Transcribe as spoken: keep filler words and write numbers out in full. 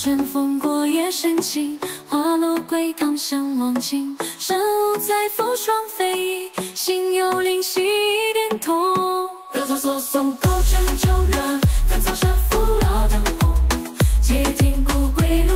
春风过夜深情，花落归堂相望尽。身无载风霜飞翼，心有灵犀一点通。热草索送构成旧人，甘草蛇扶老灯红。且听故归。